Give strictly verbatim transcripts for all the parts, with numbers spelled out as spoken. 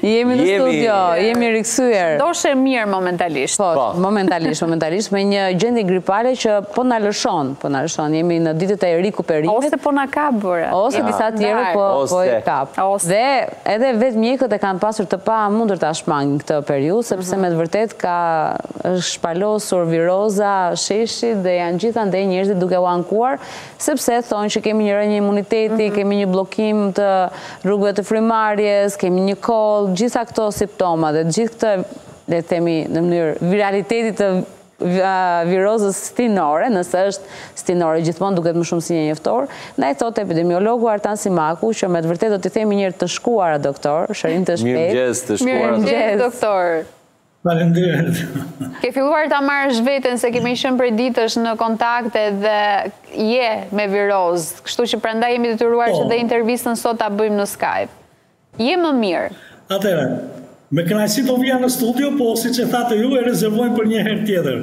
Jemi në studio, jemi rikthyer. Ndoshe mirë momentalisht. Po, momentalisht, momentalisht, me një gjendje gripale që po na lëshon, po na lëshon, jemi në ditët e rikuperimit. Ose po na kap bërë. Ose disa tjerë po po i kap. Dhe edhe vetë mjekët e kanë pasur të pa mundur ta shmangin këtë periudhë, sepse me të vërtet ka është shpalosur viroza sheshit dhe janë gjithandej njerëzit duke u ankuar, sepse thonë që kemi një rënje imuniteti, kemi një bllokim të rrugëve të frymarrjes, kemi një koll, gjitha këto simptoma dhe gjithë këtë, le të themi në mënyrë viralitetit të virozës stinore, nëse është stinore gjithmonë duket më shumë si një njoftor, na i thotë epidemiologu Artan Simaku, që me të vërtetë do t'i themi njërë të shkuara doktor, shërim të shpejt. Mirëmëngjes të shkuara. Mirëmëngjes doktor. Faleminderit. Ke filluar ta marrësh veten se kemi qenë prej ditësh në kontakte dhe je me virozë, kështu që prandaj jemi detyruar që dhe intervistën sot ta bëjmë në Skype. Je më mirë. Atëherë, me kënaqësi do vija në studio, po siç e thatë ju e rezervojmë për një herë tjetër.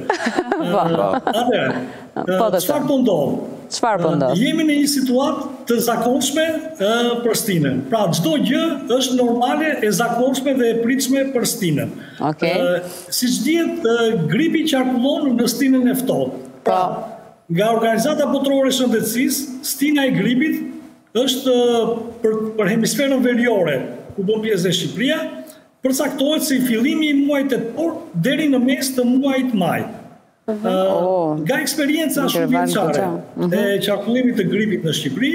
Atëherë, çfarë po ndodh? Çfarë po ndodh? Jemi në një situatë të zakonshme për stinën. Pra çdo gjë është normale, e zakonshme dhe e pritshme për stinën. Okej. Siç dihet, gripi qarkullon në stinën e ftohtë. Pra, nga Organizata Botërore e Shëndetësisë, stina e gripit është për, për hemisferën veriore, ku bën pjesë e Shqipëria, përcaktohet si fillimi i muajit tetor deri në mes të muajit maj. Uh, oh. Nga eksperienca shumë vjeçare e qarkullimit të gripit në Shqipëri,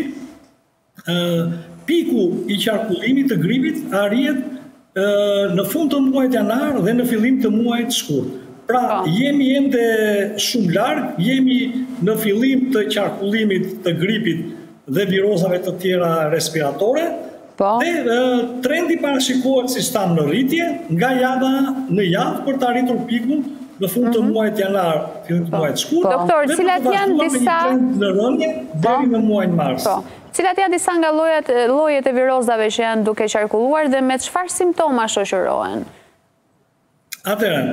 uh, piku i qarkullimit të gripit arrihet uh, në fund të muajit janar dhe në fillim të muajit shkurt. Pra, jemi ende shumë larg, jemi në fillim të qarkullimit të gripit dhe virozave të tjera respiratore. Dhe uh, trendi parashikohet si stan në rritje nga java në javë për të arritur pikun në fund të muajit janar, fillim të muajit shkurt. Doktor, cilat janë disa në rënje deri në muajin mars. Cilat janë disa nga llojet llojet e virozave që janë duke qarkulluar dhe me çfarë simptoma shoqërohen? Atëherë,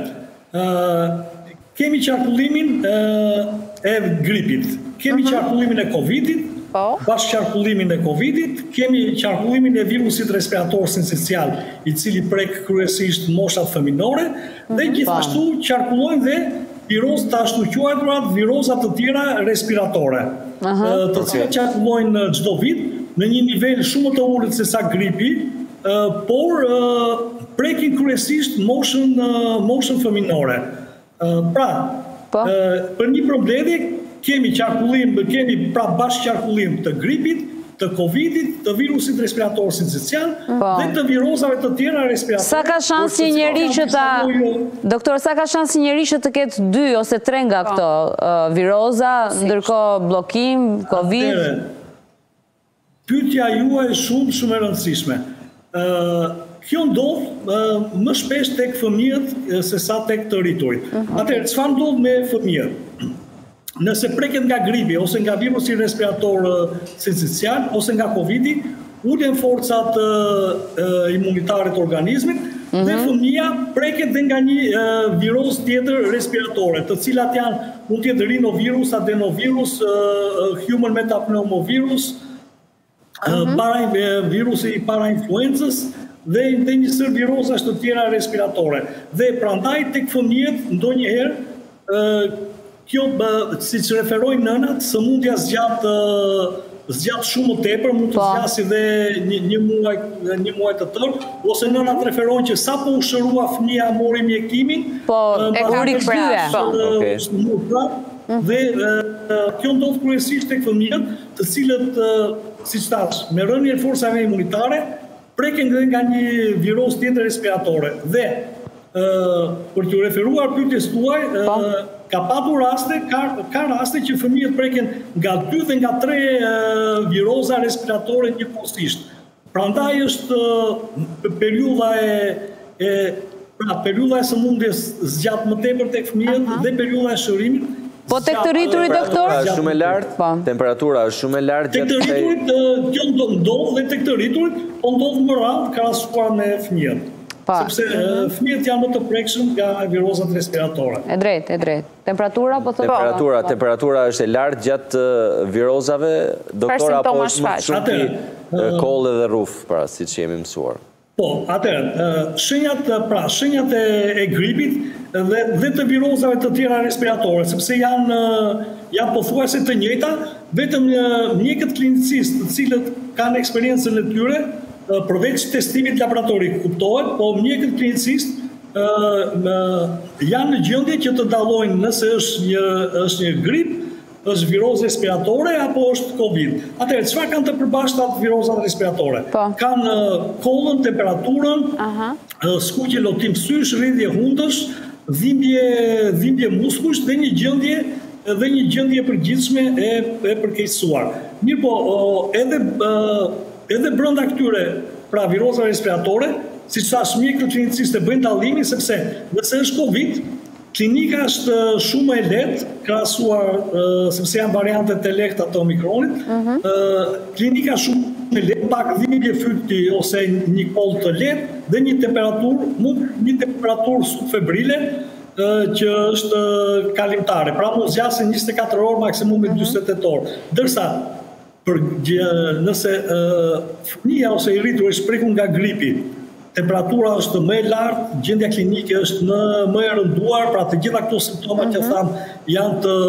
uh, kemi qarkullimin uh, e gripit, kemi uh-huh. qarkullimin e Covidit, Po. Bashkë qarkullimin e Covidit, kemi qarkullimin e virusit respirator sincicial, i cili prek kryesisht moshat fëminore, mm-hmm. dhe gjithashtu qarkullojnë dhe virozat të ashtu quajtura virozat të tjera respiratore, uh-huh. të cilat qarkullojnë çdo vit në një nivel shumë të ulët se sa gripi, por prekin kryesisht moshën moshën fëminore. Pra, po. Për një problemi kemi qarkullim, kemi pra bashkë qarkullim të gripit, të Covidit, të virusit respirator sincicial dhe të virozave të tjera respiratore. Sa ka shansi një njeri që ta Doktor, sa ka shansi një njeri që të ketë dy ose tre nga këto viroza, ndërkohë bllokim, Covid? Pyetja juaj shumë shumë e rëndësishme. Kjo ndodh më shpesh tek fëmijët se sa tek të rriturit. Atëherë, çfarë ndodh me fëmijët? Nëse preket nga gripi, ose nga virusi respirator sincicial, ose nga Covidi, ulën forcat imunitare të organizmit, dhe fëmija preket dhe nga një viroz tjetër respiratore, të cilat janë mund tjetë rinovirus, adenovirus, human metapneumovirus, virusi parainfluencës, dhe një sër virozash të tjera respiratore. Dhe prandaj tek fëmijët ndonjëherë kjo, si që referojnë nënat, sëmundja zgjatë zgjatë shumë të tepër, mund të zgjasi dhe një, një, muaj, një muaj të tërë, ose nënat referojnë që sa po u shërua fëmija mori mjekimin, po, e ka rikthyer. Dhe kjo ndodh kryesisht tek fëmijët, të cilët, siç thash, me rënien e forcave imunitare, preken nga një viroz tjetër respiratore. Dhe për t'ju referuar pyetjes tuaj, ka patur raste, ka, ka raste që fëmijët preken nga dy dhe nga tre viroza respiratore njëkohësisht. Prandaj është periudha e, e pra periudha e sëmundjes zgjat më tepër tek fëmijët dhe periudha e shërimit. Po tek të rriturit, doktor? Temperatura është shumë e lartë, temperatura është shumë e lartë. Tek të rriturit kjo ndodh dhe tek të rriturit po ndodh më radhë krahasuar me fëmijët. Sepse fëmijët janë më të prekshëm nga virozat respiratore. E drejt, e drejt. Temperatura po thotë? Temperatura, temperatura është e lartë gjatë virozave, doktor, apo është më shumë kollë dhe rruf, pra siç jemi mësuar? Po, atëherë, shenjat, pra, shenjat e, e gripit dhe, dhe të virozave të tjera respiratore, sepse janë, janë pothuajse të njëjta, vetëm mjekët klinicist të cilët kanë eksperiencën e tyre, përveç testimit laboratorik kuptohet, po mjekët klinicist janë në gjendje që të dallojnë nëse është një, është një grip, është virozë respiratore apo është Covid. Atëherë, çfarë kanë të përbashkëta virozat respiratore? Po. Kanë kollën, temperaturën, skuqje lotim sysh, rrjedhje hundësh, dhimbje, dhimbje muskujsh dhe një gjendje dhe një gjendje përgjithshme e, e përkeqësuar. Mirë po, edhe edhe brenda këtyre pra virozave respiratore, siç thash, mjekët klinicistë bëjnë dallimin sepse nëse është Covid, klinika është shumë e lehtë, krahasuar sepse janë variantet e lehta të Omikronit. Mm-hmm. Klinika shumë e lehtë, pak dhimbje fyti ose një kollë të lehtë dhe një temperaturë, mund një temperaturë subfebrile që është kalimtare. Pra mund zgjasë njëzet e katër orë, maksimum dyzet e tetë orë. Ndërsa për nëse fëmia ose i rritur është prekur nga gripi, temperatura është më e lartë, gjendja klinike është më, më e rënduar, pra të gjitha këto simptoma që tham janë të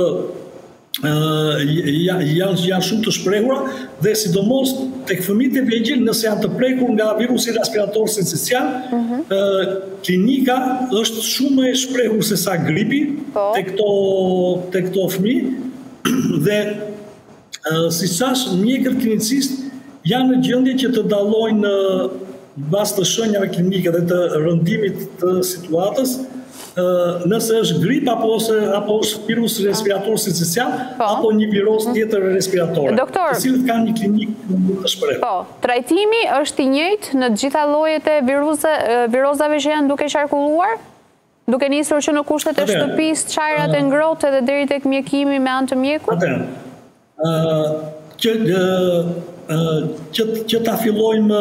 uh, janë, janë, janë shumë të shprehura dhe sidomos tek fëmijët e vegjël nëse janë të prekur nga virusi respirator sincicial, uh-huh. uh, klinika është shumë më e shprehur se sa gripi oh. tek këto tek këto fëmijë dhe uh, si thash, mjekët klinicistë janë në gjendje që të dallojnë uh, bas të shenjave klinike dhe të rëndimit të situatës, nëse është grip apo ose apo është virus respirator sincicial apo një viroz tjetër respiratore. Doktor, të cilët kanë një klinikë mund të shpreh. Po, trajtimi është i njëjtë në të gjitha llojet e virozave që janë duke qarkulluar? Duke nisur që në kushtet e shtëpisë, çajrat e ngrohtë edhe deri tek mjekimi me anë të mjekut? Atëherë, që që që ta fillojmë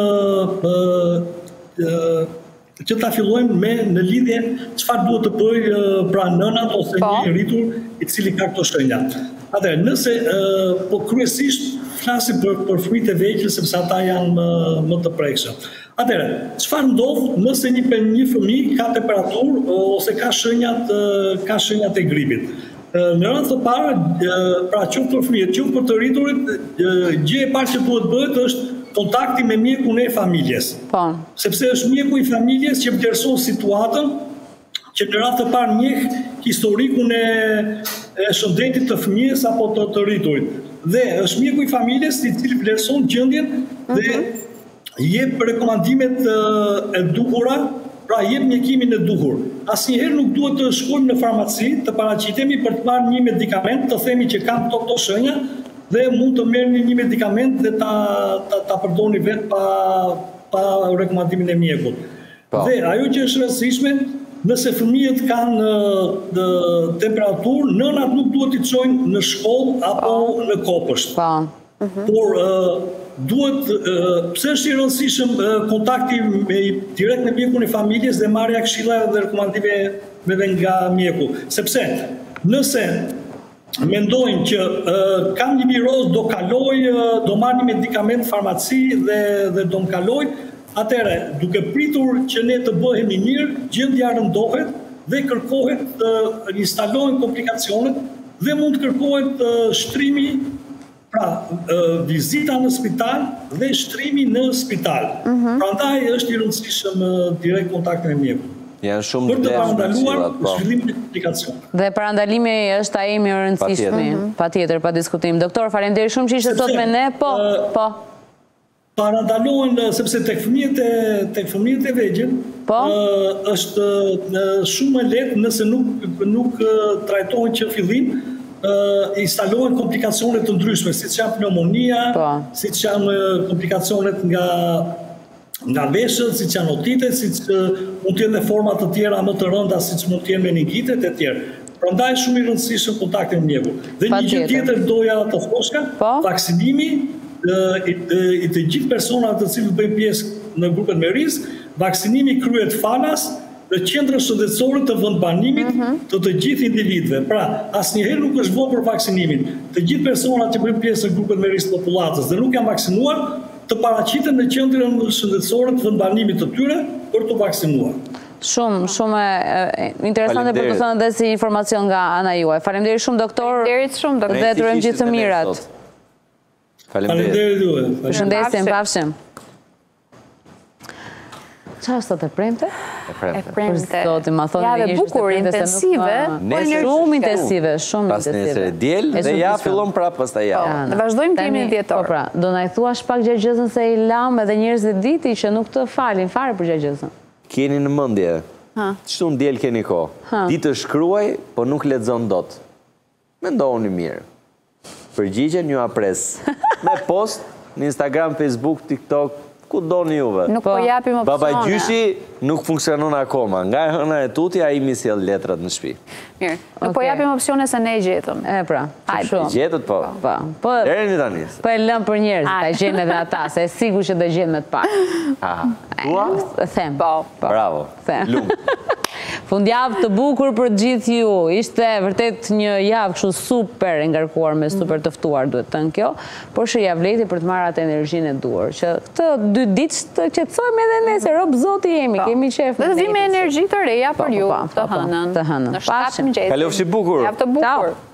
që ta fillojmë me në lidhje çfarë duhet të bëjë pra nënat ose një i rritur i cili ka këto shenja. Atëherë, nëse po kryesisht flasim për për fëmijët e vegjël sepse ata janë më, më të prekshëm. Atëherë, çfarë ndodh nëse një një fëmijë ka temperaturë ose ka shenjat ka shenjat e gripit? Në radhë të parë, pra qoftë për fëmijët, qoftë për të rriturit, gjë e parë që duhet bëhet është kontakti me mjekun e familjes. Po. Sepse është mjeku i familjes që vlerëson situatën, që në radhë të parë njeh historikun e, e shëndetit të fëmijës apo të, të rriturit. Dhe është mjeku i familjes i cili vlerëson gjendjen dhe mm-hmm. jep rekomandimet e duhura, pra jep mjekimin e duhur. Asnjëherë nuk duhet të shkojmë në farmaci, të paraqitemi për të marrë një medikament, të themi që kam këto këto shenja dhe mund të merrni një medikament dhe ta ta, ta përdorni vetë pa pa rekomandimin e mjekut. Pa. Dhe ajo që është rëndësishme, nëse fëmijët kanë në temperaturë, nënat nuk duhet t'i çojnë në shkollë apo pa. Në kopësht. Pa. Uh-huh. Por uh, duhet, uh, pse është i rëndësishëm uh, kontakti me, direkt me mjekun e familjes dhe marrja këshillave dhe rekomandimeve dhe nga mjeku. Sepse nëse mendojnë që uh, kam një viroz, do kaloj, uh, do marr një medikament farmaci dhe, dhe do më kaloj, atëre, duke pritur që ne të bëhemi mirë, gjendja rëndohet dhe kërkohet të uh, instalohen komplikacionet dhe mund të kërkohet uh, shtrimi, pra uh, vizita në spital dhe shtrimi në spital. Mm-hmm. Prandaj është i rëndësishëm uh, direkt kontakti me mjekun. Janë shumë për të parandaluar zhvillimin e komplikacioneve. Dhe parandalimi është ai më i rëndësishëm, patjetër, pa diskutim. Doktor, faleminderit shumë që ishte sot me ne. Po, uh, po. Parandalohen sepse tek fëmijët e tek fëmijët e vegjël po? uh, është uh, shumë e lehtë nëse nuk nuk uh, trajtohen që fillim. Uh, instalohen komplikacionet të ndryshme, siç janë pneumonia, siç janë uh, komplikacionet nga nga veshët, siç janë otitet, siç uh, mund të jenë forma të tjera më të rënda, siç mund të jenë meningitet e tjerë. Prandaj shumë i rëndësishëm kontakti me mjekun. Dhe një gjë tjetër doja të thoshka, vaksinimi uh, i, i të gjithë personave të cilët bëjnë pjesë në grupet me risk, vaksinimi kryhet falas në qendrën shëndetësore të vendbanimit të të gjithë individëve. Pra, asnjëherë nuk është vonë për vaksinimin. Të gjithë personat që bëjnë pjesë në grupet me risk popullatës dhe nuk janë vaksinuar, të paraqiten në qendrën shëndetësore të vendbanimit të tyre për të vaksinuar. Shumë, shumë interesante për të thënë dhe si informacion nga ana juaj. Faleminderit shumë doktor. Faleminderit shumë doktor. Dhe të urojmë gjithë të mirat. Faleminderit juve. Përshëndesim, pafshim. Qa është të të premte? E premte. E premte. Zoti, ma thonë Ja, dhe dhe ishte bukur, premte se nuk intensive. ma- Shumë intensive, shumë Pas intensive. nesër djel E dhe ja sufishme. fillon prapë pastaj ja. Dhe vazhdojmë të jemi Tani, djetor. Po pra, do na i thuash pak gjagjëzën se i lam edhe njerëzit diti që nuk të falin fare për gjagjëzën. Keni në mendje. Çtu ndjel keni kohë. Ti të shkruaj, po nuk lexon dot. Mendoni mirë. Përgjigjen ju apres. Me post në Instagram, Facebook, TikTok, ku doni juve. Nuk po japim opsione. Baba gjyshi nuk funksionon akoma. Nga e hëna e tuti, a i mi sjell letrat në shtëpi. Mirë. Nuk po japim opsione se ne gjetëm. E pra, Hajde. Gjetët po. Po, po, Deri një tani. po e lëm për njerëz, ta gjejmë edhe ata, se e sigur që do gjejmë me të parë. Aha. Ua? E them. Po. Bravo. Them. Lumë. Fundjavë të bukur për gjithë ju. Ishte vërtet një javë kështu super e ngarkuar me super të ftuar, duhet të thënë kjo, por që ja vleti për të marrë atë energjinë e duhur. Që këtë dy ditë të qetësojmë edhe ne, se rob zoti jemi, kemi qef. Dhe të vi me energji të reja për ju të hënën. Të hënën. Në shtatë mëngjesit. Kalofshi bukur. Javë të bukur.